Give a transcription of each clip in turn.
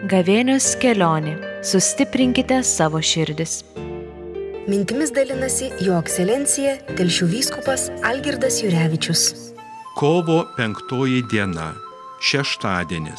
Gavėnios kelionė. Sustiprinkite savo širdis. Mintimis dalinasi Jo ekscelencija Telšių vyskupas Algirdas Jurevičius. Kovo 5 diena, šeštadienis.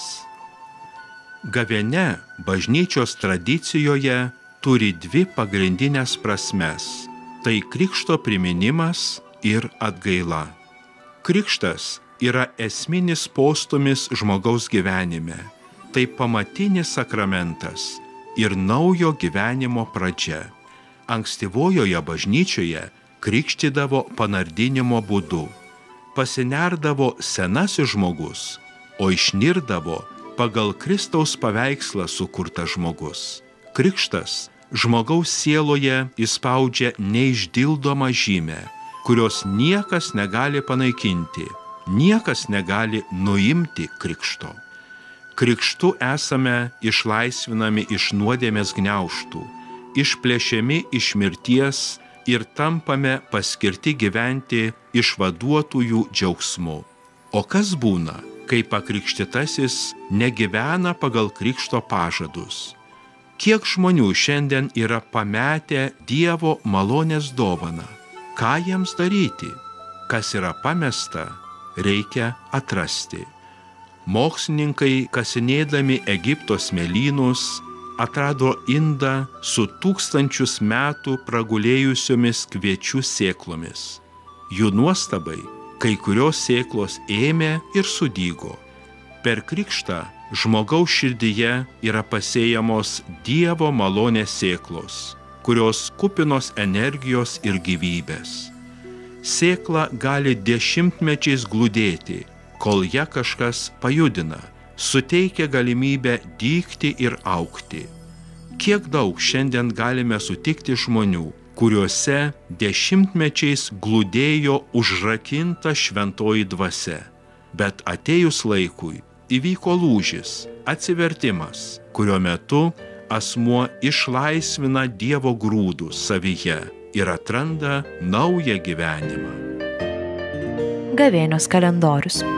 Gavėnia bažnyčios tradicijoje turi dvi pagrindinės prasmes – tai krikšto priminimas ir atgaila. Krikštas yra esminis postūmis žmogaus gyvenime. Tai pamatinis sakramentas ir naujo gyvenimo pradžia. Ankstyvojoje bažnyčioje krikštydavo panardinimo būdu. Pasinerdavo senasis žmogus, o išnirdavo pagal Kristaus paveikslą sukurtas žmogus. Krikštas žmogaus sieloje įspaudžia neišdildomą žymę, kurios niekas negali panaikinti, niekas negali nuimti krikšto. Krikštu esame išlaisvinami iš nuodėmės gniaužtų, išplėšiami iš mirties ir tampame paskirti gyventi išvaduotųjų džiaugsmu. O kas būna, kai pakrikštytasis negyvena pagal krikšto pažadus? Kiek žmonių šiandien yra pametę Dievo malonės dovaną? Ką jiems daryti? Kas yra pamesta, reikia atrasti. Mokslininkai, kasinėdami Egipto smėlynus, atrado indą su 1000 metų pragulėjusiomis kviečių sėklomis. Jų nuostabai, kai kurios sėklos ėmė ir sudygo. Per krikštą žmogaus širdyje yra pasėjamos Dievo malonės sėklos, kurios kupinos energijos ir gyvybės. Sėkla gali dešimtmečiais glūdėti, kol ją kažkas pajudina, suteikia galimybę dygti ir augti. Kiek daug šiandien galime sutikti žmonių, kuriuose dešimtmečiais glūdėjo užrakinta šventoji dvasia, bet atėjus laikui įvyko lūžis, atsivertimas, kurio metu asmuo išlaisvina Dievo grūdus savyje ir atranda naują gyvenimą. Gavėnios kalendorius.